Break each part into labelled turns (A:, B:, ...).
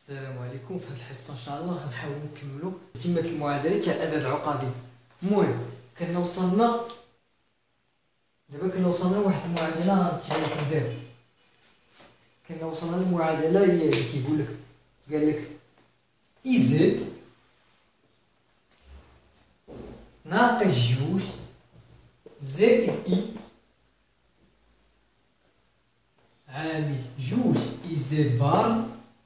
A: السلام عليكم. في هذه الحصه ان شاء الله غنحاولوا نكملوا تتمه المعادله تاع الاعداد العقديه. المهم كنا وصلنا لواحد المعادله نديرو. كنا وصلنا للمعادله هي اللي كيقول لك قال لك اي زد ناقص جوج زائد اي عامل جوج اي زد بار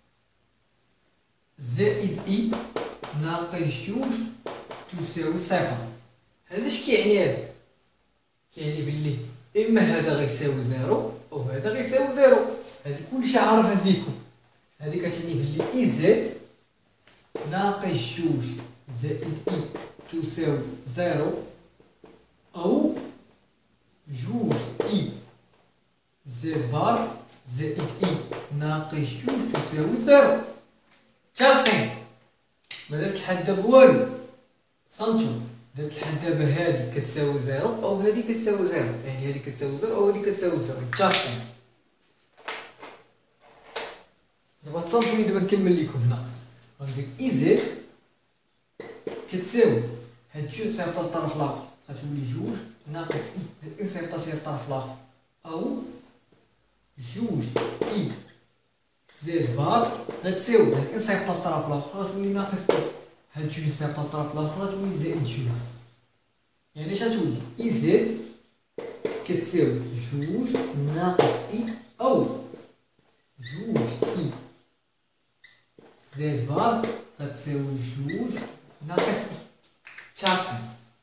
A: زائد اي ناقص جوج تساوي صفر. هذا اش كيعني؟ هذا كيعني بلي اما هذا غيساوي زيرو او هذا غيساوي زيرو. هذه كلشي عارفها فيكم. هذه كتعني بلي اي زد ناقص جوج زائد اي تساوي زيرو او جوج اي زد بار زائد اي ناقص جوج تساوي زيرو. متفقين؟ مادرت لحد دابا والو. صنتو درت لحد دابا هادي كتساوي زيرو او هادي كتساوي زيرو، يعني هادي كتساوي زيرو او هادي كتساوي زيرو. متفقين؟ دابا تصنتوني دابا نكمل لكم هنا. غندير اي زد كتساوي هاد جوج صيفطها للطرف الاخر غتولي جوج ناقص اي صيفطها للطرف الاخر او جوج اي زد بار غتساوي هاد صيفطها للطرف الاخر غتولي ناقص اي، هاد جوج صيفطها للطرف الاخر غتولي زائد جوج. يعني اش غتولي؟ اي زد كتساوي جوج ناقص اي او جوج اي زد بار غتساوي جوج ناقص اي. متفقين؟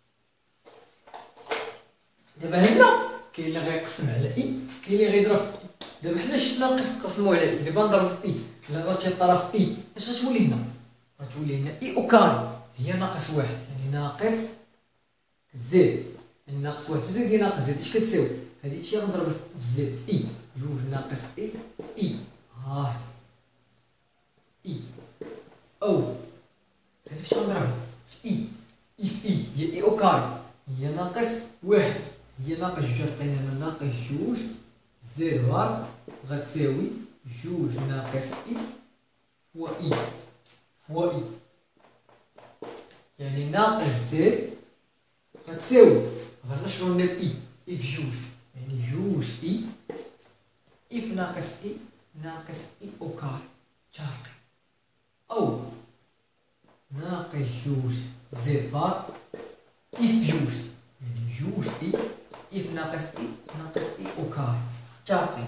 A: دابا هنا كاين اللي غيقسم على اي كاين اللي غيضرب في اي. دابا حنا شفنا نقسموا على اي، دابا نضرب في اي. الا ضربتي الطرف اي اش غتولي هنا؟ غتولي هنا اي او كاري هي ناقص واحد، يعني ناقص زد. يعني ناقص واحد زائد هي ناقص زد اش كتساوي؟ هادي هي غنضرب في زد اي جوج ناقص اي اي ها اي او هادي فاش غنضربها في اي. اي في اي هي اي او كاري هي ناقص واحد هي ناقص جوج. عطينا هنا ناقص جوج زد بار غتساوي جوج ناقص اي فوا اي فوا اي، يعني ناقص زد غتساوي غنشرو لنا اي اي في جوج يعني جوج اي اي في ناقص اي ناقص اي او كاري. متفقين؟ او ناقص جوج زد بار اي في جوج يعني جوج اي اي في ناقص اي ناقص اي او كاري. متفقين؟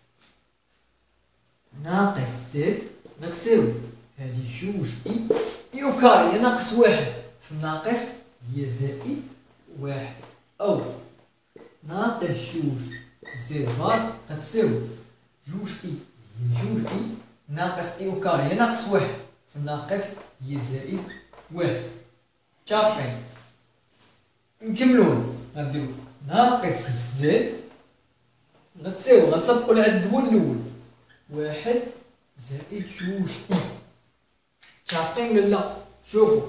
A: ناقص زد غتساوي هادي جوج اي اي او كاري هي ناقص واحد في ناقص هي زائد واحد او ناقص جوج زد بار غتساوي جوج اي هي جوج اي ناقص اي او كاري هي ناقص واحد في ناقص هي زائد واحد. متفقين؟ نكملوها. غنديرو ناقص زد غتساوي غنسبقو العد هو الاول واحد زائد جوج اي. متفقين ولا لا؟ شوفوا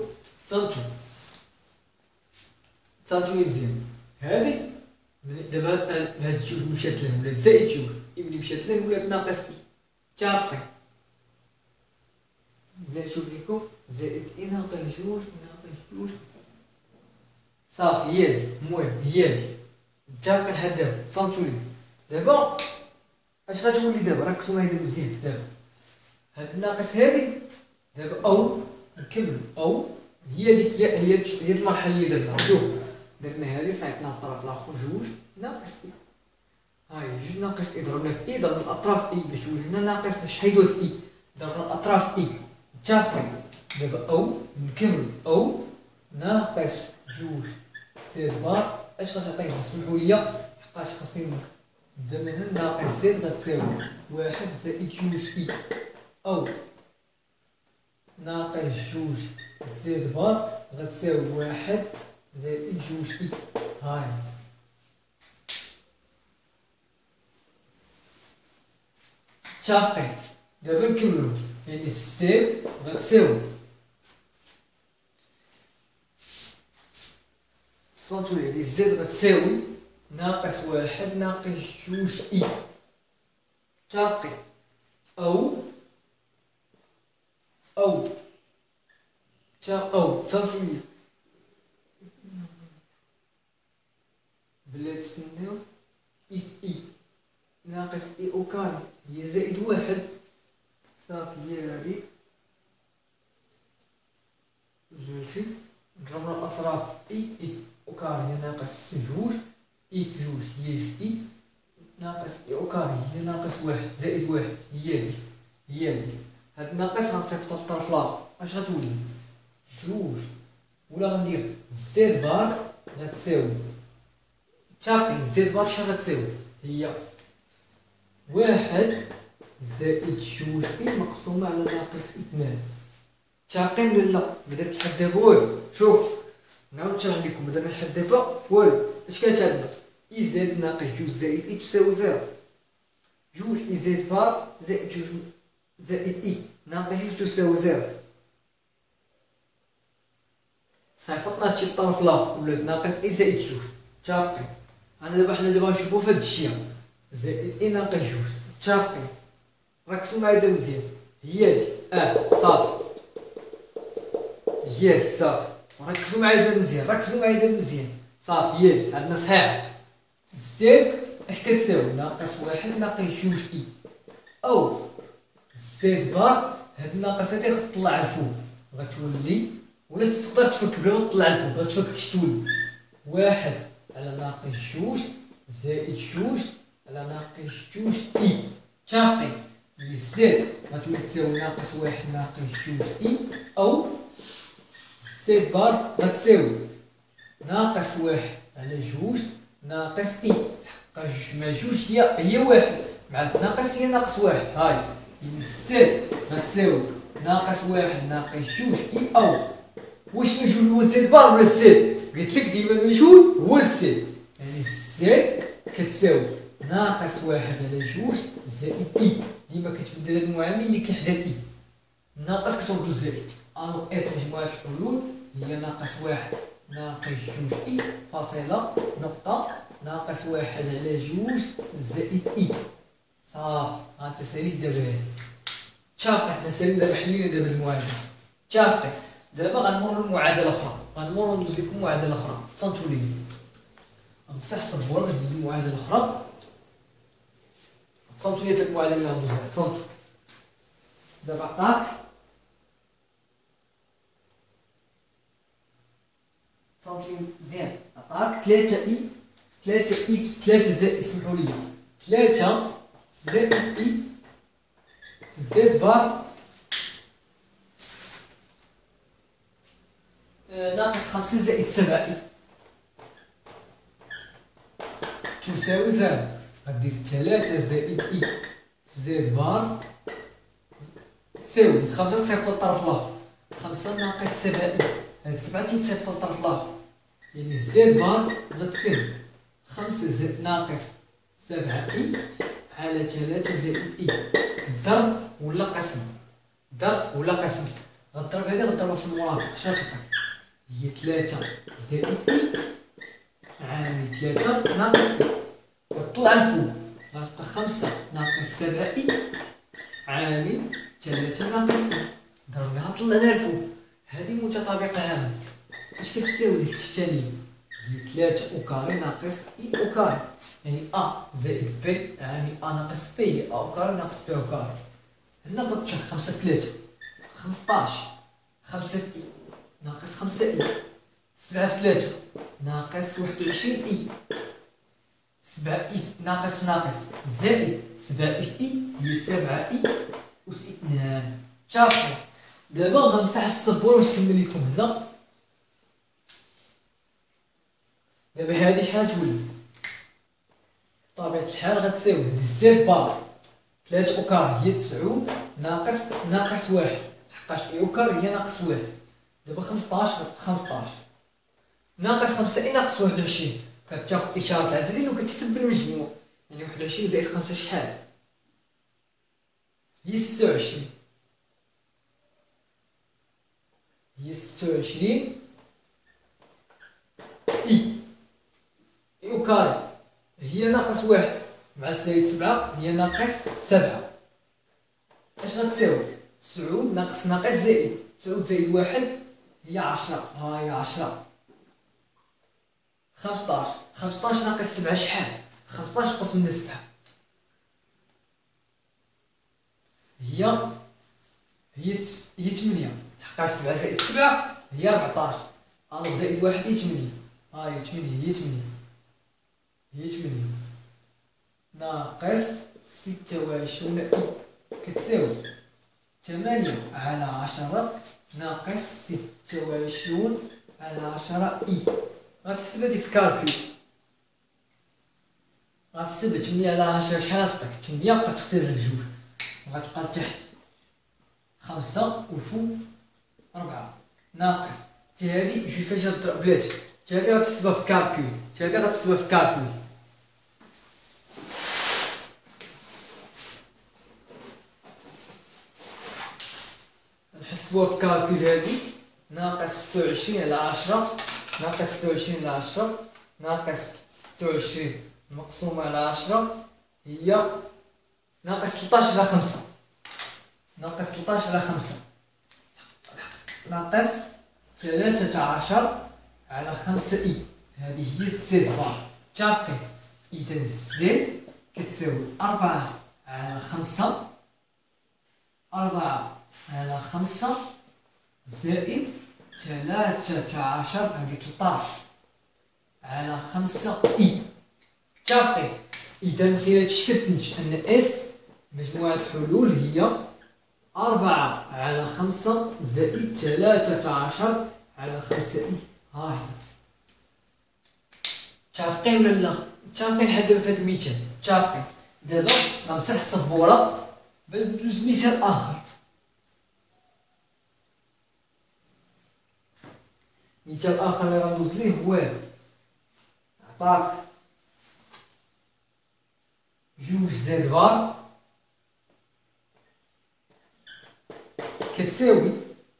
A: تصنتو مزيان. هادي دابا هاد جوج مشات لها ولات زائد جوج، ملي مشات لها ولات ناقص اي. متفقين؟ بلا نشوف لكم زائد اي ناقص جوج ناقص جوج صافي هي هادي. المهم هي هادي. متفقين لحد دابا؟ تصنتو لي دابا اش غتولي؟ دابا ركزوا معايا دابا مزيان. دابا هاد الناقص هادي دابا او نكملو او هي ديك هي المرحله اللي درنا. شوف درنا هادي صيفطنا للطرف الاخر جوج ناقص اي هاي جوج ناقص اي ضربنا في اي ضربنا الاطراف اي باش تولي هنا ناقص باش حيدو في اي ضربنا الاطراف اي. متفقين؟ دابا او نكملو او ناقص جوج زد بار اش غتعطينا؟ سمحوا لي حقاش خاصني نبدا من هنا. ناقص زد غتساوي واحد زائد جوج اي او ناقص جوج زد بار غتساوي واحد زائد جوج اي هاي. متفقين؟ دابا نكملو. يعني زد غتساوي صنتو يعني زد غتساوي ناقص واحد ناقص جوج اي. متفقين؟ او أو تصنتو ليا بلا تستناو إف إي ناقص إي أو كاري هي زائد واحد صافي هي هادي جوج ضربنا الأطراف إي أو كاري هي ناقص جوج إي في جوج هي جوج إي ناقص إي أو كاري هي ناقص واحد زائد واحد هي دي هاد ناقص غنصيفط للطرف الآخر اش غتولي جوج ولا غندير زد بار غتساوي متفقين زد بار شحال غتساوي هي واحد زائد جوج إي مقسومة على ناقص اثنان متفقين ولا لا؟ مدرت لحد دابا والو شوف نعاود نشرح لكم دابا لحد دابا والو اش كانت عندنا إي زد ناقص جوج زائد إي تساوي زيرو جوج إي زد بار زائد جوج زائد إي ناقص جوج تساوي زيرو صيفطنا هادشي للطرف الاخر ولات ناقص إي زائد جوج متفقين حنا دابا غنشوفو فهاد الشيء زائد إي ناقص جوج متفقين ركزوا معايا دابا مزيان هي دي صافي هي دي صافي ركزوا معايا دابا مزيان صافي هي دي عندنا صحيح زد اش كتساوي ناقص واحد ناقص جوج إي أو زد بار هاد الناقص هادي غتطلع الفوق غتولي ولا تقدر تفك بلا ما تطلع الفوق غتفك اش تولي واحد على ناقص جوج زائد جوج على ناقص جوج إي متفقين اللي زد غتولي تساوي ناقص واحد ناقص جوج إي أو زد بار غتساوي ناقص واحد على جوج ناقص إي حق جوج مع جوج هي واحد مع ناقص هي ناقص واحد هاي يعني زد غتساوي ناقص واحد ناقص جوج إي أو واش مجهول هو زد بار ولا زد؟ قلت لك ديما المجهول هو الزد يعني زد كتساوي ناقص واحد على جوج زائد إي ديما كتبدل هاد المعامل اللي كيحدا الإي ناقص كترد زائد أنوط إس مجموعة الحلول هي ناقص واحد ناقص جوج إي فاصلة نقطة ناقص واحد على جوج زائد إي صافي هانت ساليت دابا هادي متفقين حنا سالينا دابا حلينا دابا المعادلة متفقين دابا غنمروا للمعادلة الأخرى ندوز لكم معادلة أخرى تصنتوا لي غنمسح السبورة باش ندوز للمعادلة الأخرى تصنتوا لي في المعادلة اللي غندوز لها تصنتوا دابا عطاك تصنتوا مزيان عطاك 3 إي 3 زائد اسمحوا لي 3 زائد إي زد بار ناقص 5 زائد 7 إي تساوي زيرو غدير 3 زائد إي زد بار تساوي 5 تصيفط للطرف الآخر 5 ناقص 7 إي هاد 7 تيتصيفط للطرف الآخر يعني زد بار غتساوي 5 ناقص 7 إي على 3 زائد إي ضرب ولا قسم غضرب هادي غضربها في المرافق اش غتعطي هي 3 زائد إي عامل 3 ناقص إي غطلع الفوق غتبقى 5 ناقص 7 إي عامل 3 ناقص إي ضربناها طلعناها الفوق هادي متطابقة هذا اش كتساوي التحتانية هي 3 أو كاري ناقص إي أو كاري يعني زائد بي عامل ناقص بي هي أو كاري ناقص بي أو كاري هنا غتشوف 5 في 3 15 5 في إي ناقص 5 إي 7 في 3 ناقص 21 إي 7 إي ناقص زائد 7 إي في إي هي 7 إي أس 2 شافوا دابا غنمسح السبورة باش نكمل لكم هنا دابا هادي شحال تولي بطبيعة الحال غتساوي هادي زد بار 3 أو كار هي 9 ناقص 1 حقاش إي أو كار هي ناقص 1 دابا 15 ناقص 5 إي ناقص 21 كتاخد إشارة العددين وكتحسب بالمجموع يعني 21 زائد 5 شحال هي 26 إي أو كاري هي ناقص 1 مع زائد 7 هي ناقص 7 اش غتساوي 9 ناقص زائد 9 زائد 1 هي 10. ها هي 10. 15 ناقص 7 شحال؟ 15 قسم من 7 هي 8. لحقاش 7 زائد 7 هي 14. الوغ زائد 1 هي 8. ها هي 8 هي 8 ناقص 26 إي كتساوي 8 على 10 ناقص 26 على 10 إي. غتحسب هادي في الكالكول. غتحسب 8 على 10 شحال غتعطيك؟ 8 بقات تختزل بجوج وغتبقى لتحت 5 وفوق 4 ناقص هادي جوج فاش غتضرب بلاتي هادي غتحسبها في الكالكول. نحسبوها في الكالكول هادي ناقص 26 على 10 ناقص 26 على 10 ناقص 26 مقسومة على 10 هي ناقص 13 على 5 ناقص 13 على 5 ناقص 13 على 5 إي. هذه هي الزد بار. متفقين؟ إذا الزد كتساوي 4 على 5 زائد 13 هذه 13 على 5 إي. متفقين؟ إذا من خلال هادشي كتستنتج أن إس مجموعة الحلول هي 4 على 5 زائد 13 على 5 إي. ها هي. متفقين ولا لا؟ متفقين لحد دابا في هاد المثال؟ متفقين. دابا غنمسح السبورة باش ندوز لمثال آخر. مثال آخر اللي غندوز ليه هو عطاك جوج زد بار كتساوي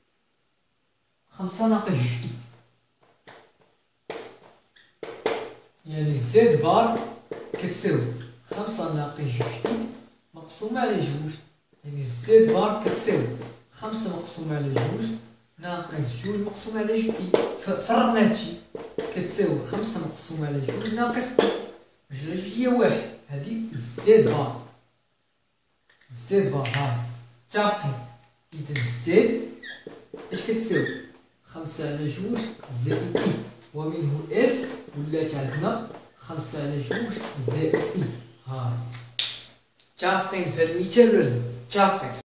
A: 5 ناقص جوج إي. يعني زد بار كتساوي 5 ناقص جوج إي مقسومة على جوج. يعني زد بار كتساوي 5 مقسومة على جوج ناقص جوج مقسومة على جوج إي. فرقنا هادشي كتساوي 5 مقسومة على جوج ناقص جوج على جوج هي 1. هادي زد بار. هاي متفقين. إذا زد اش كتساوي؟ 5 على جوج زائد إي ومنه إس ولات عندنا 5 على جوج زائد إي. هاي متفقين في هاد المثال ولا لا؟ متفقين.